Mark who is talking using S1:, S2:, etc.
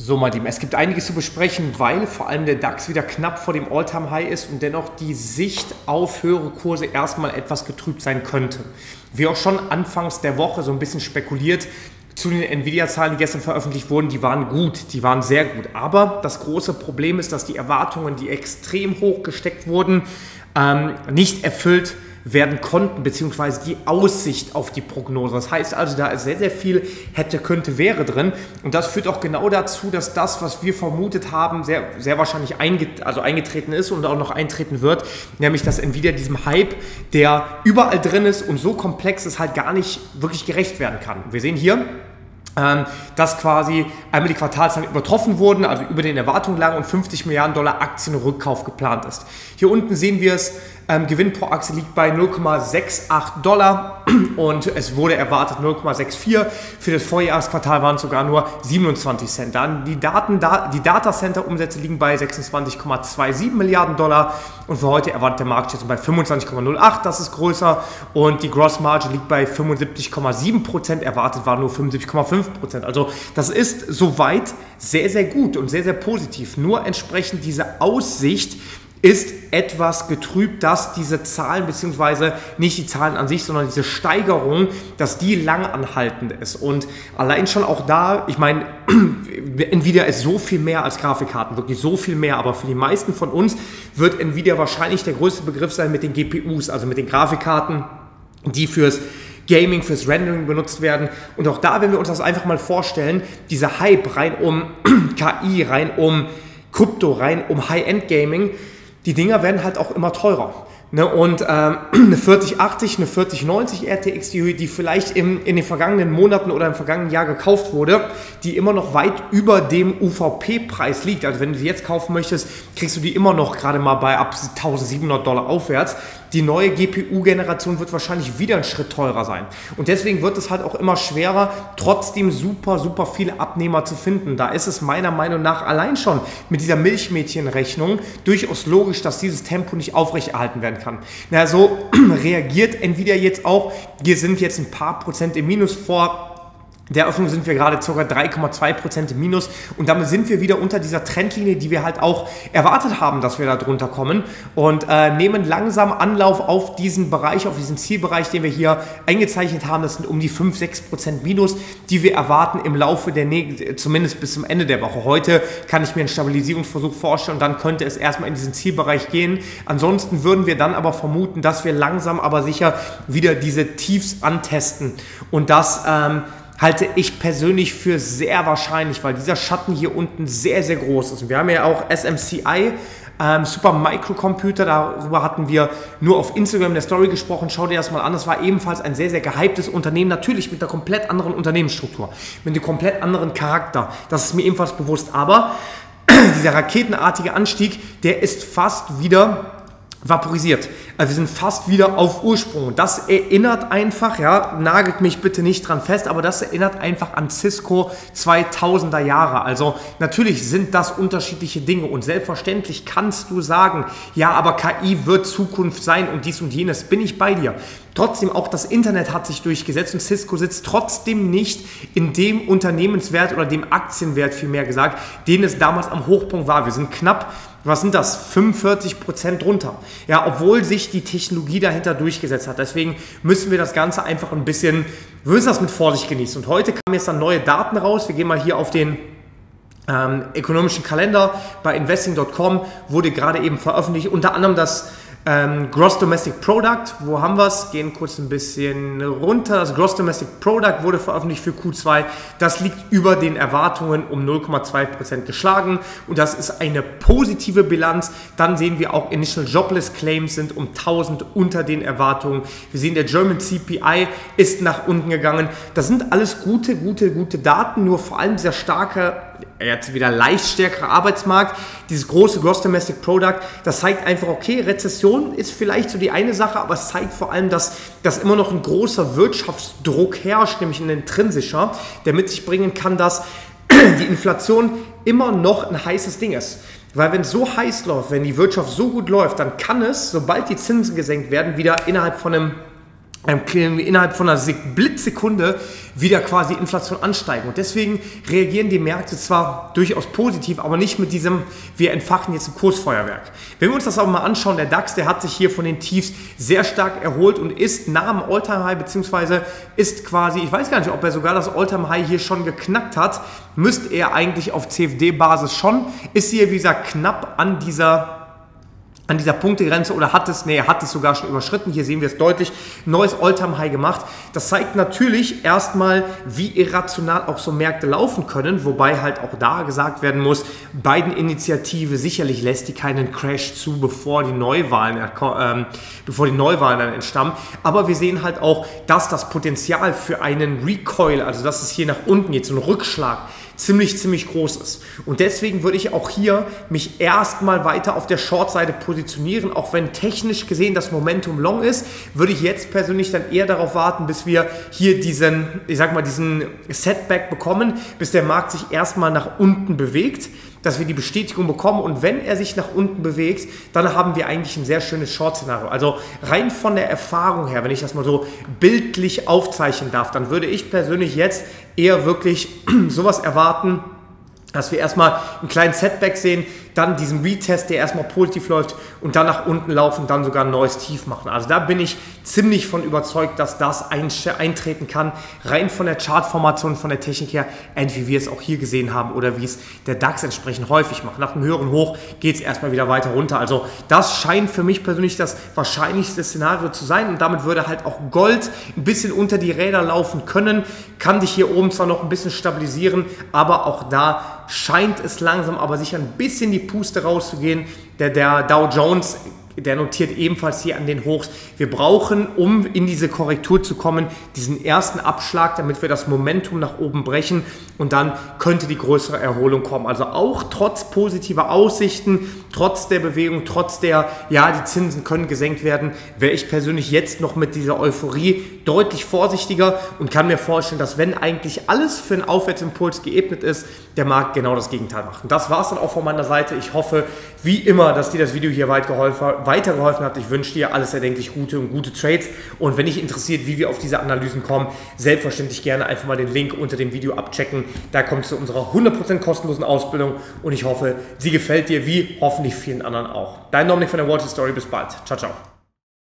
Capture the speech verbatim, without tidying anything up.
S1: So, mein Lieben, es gibt einiges zu besprechen, weil vor allem der DAX wieder knapp vor dem All-Time-High ist und dennoch die Sicht auf höhere Kurse erstmal etwas getrübt sein könnte. Wie auch schon anfangs der Woche so ein bisschen spekuliert, zu den Nvidia-Zahlen, die gestern veröffentlicht wurden, die waren gut, die waren sehr gut. Aber das große Problem ist, dass die Erwartungen, die extrem hoch gesteckt wurden, ähm, nicht erfüllt werden konnten, beziehungsweise die Aussicht auf die Prognose. Das heißt also, da ist sehr, sehr viel hätte, könnte, wäre drin. Und das führt auch genau dazu, dass das, was wir vermutet haben, sehr, sehr wahrscheinlich einget also eingetreten ist und auch noch eintreten wird, nämlich dass Nvidia diesem Hype, der überall drin ist und so komplex ist, halt gar nicht wirklich gerecht werden kann. Wir sehen hier, dass quasi einmal die Quartalszahlen übertroffen wurden, also über den Erwartungen lagen und fünfzig Milliarden Dollar Aktienrückkauf geplant ist. Hier unten sehen wir es, ähm, Gewinn pro Aktie liegt bei null Komma achtundsechzig Dollar und es wurde erwartet null Komma vierundsechzig. Für das Vorjahresquartal waren es sogar nur siebenundzwanzig Cent. Dann die, Daten, die Datacenter-Umsätze liegen bei sechsundzwanzig Komma siebenundzwanzig Milliarden Dollar und für heute erwartet der Markt jetzt bei fünfundzwanzig Komma null acht, das ist größer, und die Gross Margin liegt bei fünfundsiebzig Komma sieben Prozent, erwartet war nur fünfundsiebzig Komma fünf Prozent. Also das ist soweit sehr, sehr gut und sehr, sehr positiv. Nur entsprechend diese Aussicht ist etwas getrübt, dass diese Zahlen, beziehungsweise nicht die Zahlen an sich, sondern diese Steigerung, dass die langanhaltend ist. Und allein schon auch da, ich meine, Nvidia ist so viel mehr als Grafikkarten, wirklich so viel mehr, aber für die meisten von uns wird Nvidia wahrscheinlich der größte Begriff sein mit den G P Us, also mit den Grafikkarten, die fürs Gaming, fürs Rendering benutzt werden. Und auch da, wenn wir uns das einfach mal vorstellen, dieser Hype rein um K I, rein um Krypto, rein um High-End-Gaming, die Dinger werden halt auch immer teurer. Ne? Und ähm, eine vierzig achtzig, eine vierzig neunzig R T X, die, die vielleicht im, in den vergangenen Monaten oder im vergangenen Jahr gekauft wurde, die immer noch weit über dem U V P-Preis liegt. Also wenn du sie jetzt kaufen möchtest, kriegst du die immer noch gerade mal bei ab eintausendsiebenhundert Dollar aufwärts. Die neue G P U-Generation wird wahrscheinlich wieder einen Schritt teurer sein. Und deswegen wird es halt auch immer schwerer, trotzdem super, super viele Abnehmer zu finden. Da ist es meiner Meinung nach allein schon mit dieser Milchmädchenrechnung durchaus logisch, dass dieses Tempo nicht aufrechterhalten werden kann. Na, so reagiert Nvidia jetzt auch. Wir sind jetzt ein paar Prozent im Minus. Vor der Eröffnung sind wir gerade ca. drei Komma zwei Prozent im Minus und damit sind wir wieder unter dieser Trendlinie, die wir halt auch erwartet haben, dass wir da drunter kommen, und äh, nehmen langsam Anlauf auf diesen Bereich, auf diesen Zielbereich, den wir hier eingezeichnet haben. Das sind um die fünf bis sechs Prozent Minus, die wir erwarten im Laufe der nächsten, zumindest bis zum Ende der Woche. Heute kann ich mir einen Stabilisierungsversuch vorstellen und dann könnte es erstmal in diesen Zielbereich gehen. Ansonsten würden wir dann aber vermuten, dass wir langsam aber sicher wieder diese Tiefs antesten, und das ähm, halte ich persönlich für sehr wahrscheinlich, weil dieser Schatten hier unten sehr, sehr groß ist. Und wir haben ja auch S M C I, ähm, Super Microcomputer, darüber hatten wir nur auf Instagram in der Story gesprochen. Schau dir das mal an, das war ebenfalls ein sehr, sehr gehyptes Unternehmen, natürlich mit einer komplett anderen Unternehmensstruktur, mit einem komplett anderen Charakter. Das ist mir ebenfalls bewusst, aber dieser raketenartige Anstieg, der ist fast wieder vaporisiert. Also wir sind fast wieder auf Ursprung. Und das erinnert einfach, ja, nagelt mich bitte nicht dran fest, aber das erinnert einfach an Cisco zweitausender Jahre. Also natürlich sind das unterschiedliche Dinge und selbstverständlich kannst du sagen, ja, aber K I wird Zukunft sein und dies und jenes, bin ich bei dir. Trotzdem, auch das Internet hat sich durchgesetzt und Cisco sitzt trotzdem nicht in dem Unternehmenswert oder dem Aktienwert, vielmehr gesagt, den es damals am Hochpunkt war. Wir sind knapp, was sind das, fünfundvierzig Prozent drunter. Ja, obwohl sich die Technologie dahinter durchgesetzt hat. Deswegen müssen wir das Ganze einfach ein bisschen, wir müssen das mit Vorsicht genießen. Und heute kamen jetzt dann neue Daten raus. Wir gehen mal hier auf den ähm, ökonomischen Kalender. Bei investing Punkt com wurde gerade eben veröffentlicht, unter anderem das Ähm, Gross Domestic Product, wo haben wir es? Gehen kurz ein bisschen runter. Das Gross Domestic Product wurde veröffentlicht für Q zwei. Das liegt über den Erwartungen um null Komma zwei Prozent geschlagen und das ist eine positive Bilanz. Dann sehen wir auch Initial Jobless Claims sind um tausend unter den Erwartungen. Wir sehen, der German C P I ist nach unten gegangen. Das sind alles gute, gute, gute Daten, nur vor allem dieser starke, jetzt wieder leicht stärkere Arbeitsmarkt, dieses große Gross Domestic Product, das zeigt einfach, okay, Rezession ist vielleicht so die eine Sache, aber es zeigt vor allem, dass, dass immer noch ein großer Wirtschaftsdruck herrscht, nämlich ein intrinsischer, der mit sich bringen kann, dass die Inflation immer noch ein heißes Ding ist. Weil wenn es so heiß läuft, wenn die Wirtschaft so gut läuft, dann kann es, sobald die Zinsen gesenkt werden, wieder innerhalb von einem innerhalb von einer Blitzsekunde wieder quasi Inflation ansteigen. Und deswegen reagieren die Märkte zwar durchaus positiv, aber nicht mit diesem, wir entfachen jetzt ein Kursfeuerwerk. Wenn wir uns das auch mal anschauen, der DAX, der hat sich hier von den Tiefs sehr stark erholt und ist nah am All-Time-High, beziehungsweise ist quasi, ich weiß gar nicht, ob er sogar das All-Time-High hier schon geknackt hat, müsste er eigentlich auf C F D-Basis schon, ist hier, wie gesagt, knapp an dieser an dieser Punktegrenze oder hat es, nee, er hat es sogar schon überschritten. Hier sehen wir es deutlich, neues All-Time-High gemacht. Das zeigt natürlich erstmal, wie irrational auch so Märkte laufen können, wobei halt auch da gesagt werden muss, Biden-Initiative, sicherlich lässt die keinen Crash zu, bevor die Neuwahlen, äh, bevor die Neuwahlen dann entstammen. Aber wir sehen halt auch, dass das Potenzial für einen Recoil, also dass es hier nach unten geht, so ein Rückschlag, ziemlich, ziemlich groß ist. Und deswegen würde ich auch hier mich erstmal weiter auf der Short-Seite positionieren, auch wenn technisch gesehen das Momentum long ist, würde ich jetzt persönlich dann eher darauf warten, bis wir hier diesen, ich sag mal, diesen Setback bekommen, bis der Markt sich erstmal nach unten bewegt, dass wir die Bestätigung bekommen, und wenn er sich nach unten bewegt, dann haben wir eigentlich ein sehr schönes Short-Szenario. Also rein von der Erfahrung her, wenn ich das mal so bildlich aufzeichnen darf, dann würde ich persönlich jetzt eher wirklich sowas erwarten, dass wir erstmal einen kleinen Setback sehen, dann diesen Retest, der erstmal positiv läuft und dann nach unten laufen, dann sogar ein neues Tief machen. Also da bin ich ziemlich von überzeugt, dass das eintreten kann, rein von der Chartformation, von der Technik her, ähnlich wie wir es auch hier gesehen haben oder wie es der DAX entsprechend häufig macht. Nach einem höheren Hoch geht es erstmal wieder weiter runter. Also das scheint für mich persönlich das wahrscheinlichste Szenario zu sein, und damit würde halt auch Gold ein bisschen unter die Räder laufen können, kann sich hier oben zwar noch ein bisschen stabilisieren, aber auch da scheint es langsam aber sicher ein bisschen die Puste rauszugehen. Der, der Dow Jones, der notiert ebenfalls hier an den Hochs. Wir brauchen, um in diese Korrektur zu kommen, diesen ersten Abschlag, damit wir das Momentum nach oben brechen, und dann könnte die größere Erholung kommen. Also auch trotz positiver Aussichten, trotz der Bewegung, trotz der, ja, die Zinsen können gesenkt werden, wäre ich persönlich jetzt noch mit dieser Euphorie deutlich vorsichtiger und kann mir vorstellen, dass wenn eigentlich alles für einen Aufwärtsimpuls geebnet ist, der Markt genau das Gegenteil macht. Und das war es dann auch von meiner Seite. Ich hoffe, wie immer, dass dir das Video hier weit geholfen, weitergeholfen hat. Ich wünsche dir alles erdenklich Gute und gute Trades. Und wenn dich interessiert, wie wir auf diese Analysen kommen, selbstverständlich gerne einfach mal den Link unter dem Video abchecken. Da kommst du zu unserer hundert Prozent kostenlosen Ausbildung, und ich hoffe, sie gefällt dir, wie hoffentlich vielen anderen auch. Dein Dominik von der Wall Street Story. Bis bald. Ciao, ciao.